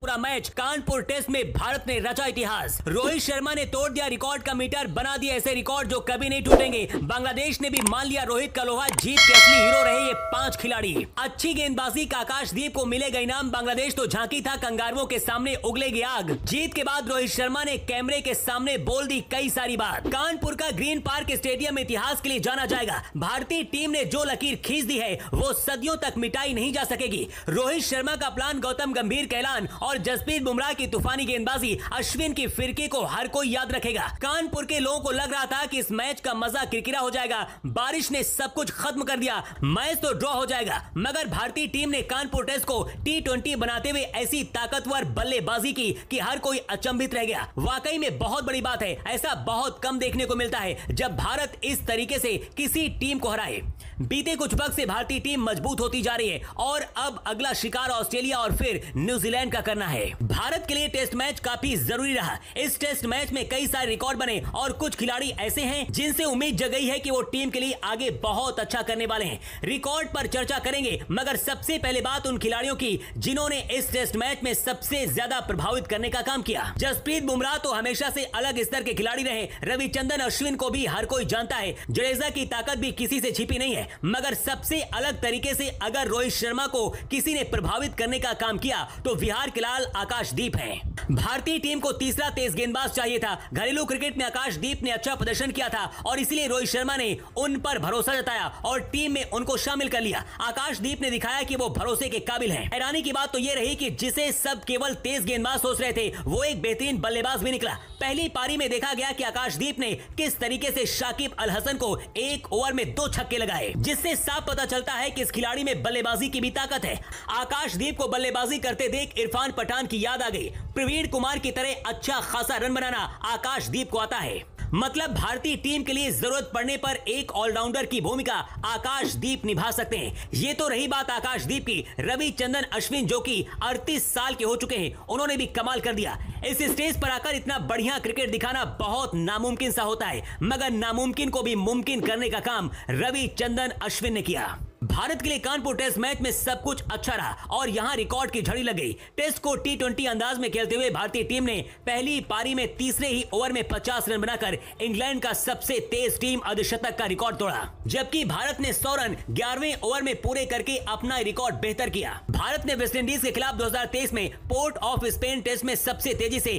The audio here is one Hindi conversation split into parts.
पूरा मैच। कानपुर टेस्ट में भारत ने रचा इतिहास। रोहित शर्मा ने तोड़ दिया रिकॉर्ड का मीटर, बना दिया ऐसे रिकॉर्ड जो कभी नहीं टूटेंगे। बांग्लादेश ने भी मान लिया रोहित का लोहा, जीत के असली हीरो रहे ये 5 खिलाड़ी। अच्छी गेंदबाजी का आकाशदीप को मिलेगा इनाम। बांग्लादेश तो झांकी था कंगारुओं के सामने उगलेगी आग। जीत के बाद रोहित शर्मा ने कैमरे के सामने बोल दी कई सारी बात। कानपुर का ग्रीन पार्क स्टेडियम इतिहास के लिए जाना जाएगा। भारतीय टीम ने जो लकीर खींच दी है वो सदियों तक मिटाई नहीं जा सकेगी। रोहित शर्मा का प्लान, गौतम गंभीर का ऐलान और जसप्रीत बुमराह की तूफानी गेंदबाजी, अश्विन की फिरकी को हर कोई याद रखेगा। कानपुर के लोगों को लग रहा था कि इस मैच का मजा किरकिरा हो जाएगा। बारिश ने सब कुछ खत्म कर दिया, मैच तो ड्रॉ हो जाएगा। मगर भारतीय टीम ने कानपुर टेस्ट को T20 बनाते हुए ऐसी ताकतवर बल्लेबाजी की कि हर कोई अचंभित रह गया। वाकई में बहुत बड़ी बात है। ऐसा बहुत कम देखने को मिलता है जब भारत इस तरीके से किसी टीम को हराए। बीते कुछ वक्त से भारतीय टीम मजबूत होती जा रही है और अब अगला शिकार ऑस्ट्रेलिया और फिर न्यूजीलैंड का करना है। भारत के लिए टेस्ट मैच काफी जरूरी रहा। इस टेस्ट मैच में कई सारे रिकॉर्ड बने और कुछ खिलाड़ी ऐसे हैं जिनसे उम्मीद जगई है कि वो टीम के लिए आगे बहुत अच्छा करने वाले हैं। रिकॉर्ड पर चर्चा करेंगे, मगर सबसे पहले बात उन खिलाड़ियों की जिन्होंने इस टेस्ट मैच में सबसे ज्यादा प्रभावित करने का काम किया। जसप्रीत बुमराह तो हमेशा से अलग स्तर के खिलाड़ी रहे। रविचंद्रन अश्विन को भी हर कोई जानता है। जडेजा की ताकत भी किसी से छिपी नहीं है। मगर सबसे अलग तरीके से अगर रोहित शर्मा को किसी ने प्रभावित करने का काम किया तो बिहार के लाल आकाशदीप हैं। भारतीय टीम को तीसरा तेज गेंदबाज चाहिए था। घरेलू क्रिकेट में आकाशदीप ने अच्छा प्रदर्शन किया था और इसलिए रोहित शर्मा ने उन पर भरोसा जताया और टीम में उनको शामिल कर लिया। आकाशदीप ने दिखाया कि वो भरोसे के काबिल हैं। हैरानी की बात तो ये रही कि जिसे सब केवल तेज गेंदबाज सोच रहे थे वो एक बेहतरीन बल्लेबाज भी निकला। पहली पारी में देखा गया कि आकाशदीप ने किस तरीके से शाकिब अल हसन को एक ओवर में 2 छक्के लगाए, जिससे साफ पता चलता है कि इस खिलाड़ी में बल्लेबाजी की भी ताकत है। आकाशदीप को बल्लेबाजी करते देख इरफान पठान की याद आ गई। प्रवीण कुमार की तरह अच्छा खासा रन बनाना आकाशदीप को आता है। मतलब भारतीय टीम के लिए जरूरत पड़ने पर एक ऑलराउंडर की भूमिका आकाशदीप निभा सकते हैं। ये तो रही बात आकाशदीप की। रविचंद्रन अश्विन जो कि 38 साल के हो चुके हैं, उन्होंने भी कमाल कर दिया। इस स्टेज पर आकर इतना बढ़िया क्रिकेट दिखाना बहुत नामुमकिन सा होता है, मगर नामुमकिन को भी मुमकिन करने का काम रविचंद्रन अश्विन ने किया। भारत के लिए कानपुर टेस्ट मैच में सब कुछ अच्छा रहा और यहां रिकॉर्ड की झड़ी लग गई। टेस्ट को T20 अंदाज में खेलते हुए भारतीय टीम ने पहली पारी में तीसरे ही ओवर में 50 रन बनाकर इंग्लैंड का सबसे तेज टीम अर्धशतक का रिकॉर्ड तोड़ा, जबकि भारत ने 100 रन 11वें ओवर में पूरे करके अपना रिकॉर्ड बेहतर किया। भारत ने वेस्टइंडीज के खिलाफ 2023 में पोर्ट ऑफ स्पेन टेस्ट में सबसे तेजी से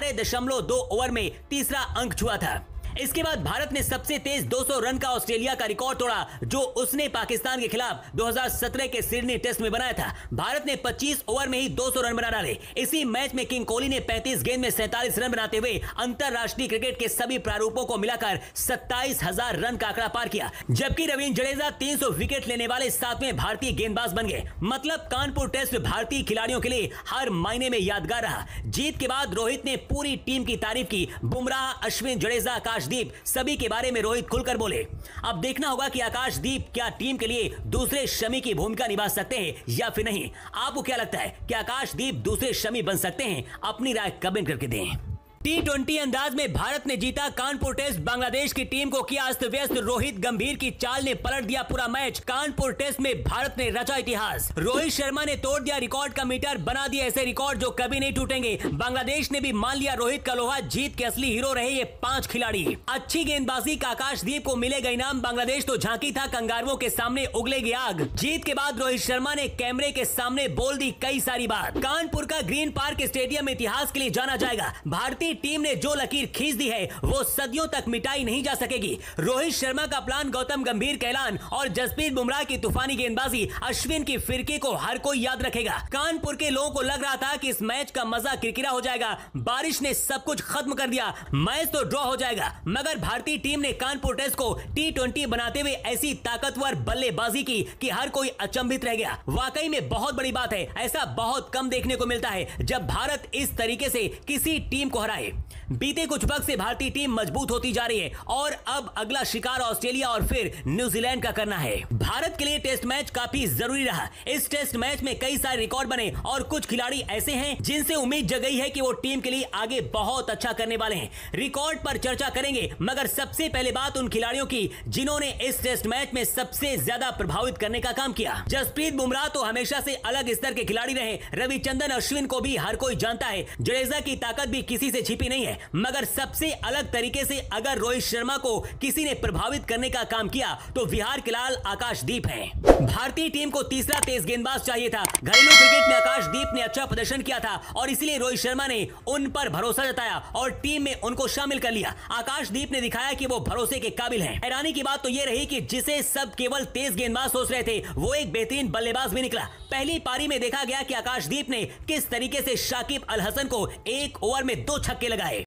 12.2 ओवर में तीसरा अंक छुआ था। इसके बाद भारत ने सबसे तेज 200 रन का ऑस्ट्रेलिया का रिकॉर्ड तोड़ा जो उसने पाकिस्तान के खिलाफ 2017 के सिडनी टेस्ट में बनाया था। भारत ने 25 ओवर में ही 200 रन बना डाले। इसी मैच में किंग कोहली ने 35 गेंद में 47 रन बनाते हुए अंतरराष्ट्रीय क्रिकेट के सभी प्रारूपों को मिलाकर 27,000 रन का आंकड़ा पार किया, जबकि रवींद्र जडेजा 300 विकेट लेने वाले 7वें भारतीय गेंदबाज बन गए। मतलब कानपुर टेस्ट भारतीय खिलाड़ियों के लिए हर मायने में यादगार रहा। जीत के बाद रोहित ने पूरी टीम की तारीफ की। बुमराह, अश्विन, जडेजा, आकाशदीप सभी के बारे में रोहित खुलकर बोले। अब देखना होगा कि आकाशदीप क्या टीम के लिए दूसरे शमी की भूमिका निभा सकते हैं या फिर नहीं। आपको क्या लगता है कि आकाशदीप दूसरे शमी बन सकते हैं? अपनी राय कमेंट करके दें। T20 अंदाज में भारत ने जीता कानपुर टेस्ट। बांग्लादेश की टीम को किया अस्त व्यस्त। रोहित गंभीर की चाल ने पलट दिया पूरा मैच। कानपुर टेस्ट में भारत ने रचा इतिहास। रोहित शर्मा ने तोड़ दिया रिकॉर्ड का मीटर, बना दिया ऐसे रिकॉर्ड जो कभी नहीं टूटेंगे। बांग्लादेश ने भी मान लिया रोहित का लोहा, जीत के असली हीरो रहे ये 5 खिलाड़ी। अच्छी गेंदबाजी का आकाशदीप को मिलेगा इनाम। बांग्लादेश तो झांकी था कंगारुओं के सामने उगलेगी आग। जीत के बाद रोहित शर्मा ने कैमरे के सामने बोल दी कई सारी बात। कानपुर का ग्रीन पार्क स्टेडियम इतिहास के लिए जाना जाएगा। भारतीय टीम ने जो लकीर खींच दी है वो सदियों तक मिटाई नहीं जा सकेगी। रोहित शर्मा का प्लान, गौतम गंभीर का ऐलान और जसप्रीत बुमराह की तूफानी गेंदबाजी, अश्विन की फिरकी को हर कोई याद रखेगा। कानपुर के लोगों को लग रहा था कि इस मैच का मजा किरकिरा हो जाएगा। बारिश ने सब कुछ खत्म कर दिया, मैच तो ड्रॉ हो जाएगा। मगर भारतीय टीम ने कानपुर टेस्ट को T20 बनाते हुए ऐसी ताकतवर बल्लेबाजी की कि हर कोई अचंभित रह गया। वाकई में बहुत बड़ी बात है। ऐसा बहुत कम देखने को मिलता है जब भारत इस तरीके से किसी टीम को हराए। है। बीते कुछ वक्त से भारतीय टीम मजबूत होती जा रही है और अब अगला शिकार ऑस्ट्रेलिया और फिर न्यूजीलैंड का करना है। भारत के लिए टेस्ट मैच काफी जरूरी रहा। इस टेस्ट मैच में कई सारे रिकॉर्ड बने और कुछ खिलाड़ी ऐसे हैं जिनसे उम्मीद जगई है कि वो टीम के लिए आगे बहुत अच्छा करने वाले हैं। रिकॉर्ड पर चर्चा करेंगे, मगर सबसे पहले बात उन खिलाड़ियों की जिन्होंने इस टेस्ट मैच में सबसे ज्यादा प्रभावित करने का काम किया। जसप्रीत बुमराह तो हमेशा से अलग स्तर के खिलाड़ी रहे। रविचंद्रन अश्विन को भी हर कोई जानता है। जडेजा की ताकत भी किसी से छिपी नहीं है, मगर सबसे अलग तरीके से अगर रोहित शर्मा को किसी ने प्रभावित करने का काम किया तो विहार के लाल आकाशदीप हैं। भारतीय टीम को तीसरा तेज गेंदबाज चाहिए था। घरेलू क्रिकेट में आकाशदीप ने अच्छा प्रदर्शन किया था और इसलिए रोहित शर्मा ने उन पर भरोसा जताया और टीम में उनको शामिल कर लिया। आकाशदीप ने दिखाया कि वो भरोसे के काबिल हैं। हैरानी की बात तो यह रही कि जिसे सब केवल तेज गेंदबाज सोच रहे थे, वो एक बेहतरीन बल्लेबाज भी निकला। पहली पारी में देखा गया कि आकाशदीप ने किस तरीके से शाकिब अल हसन को एक ओवर में 2 छक्के लगाए।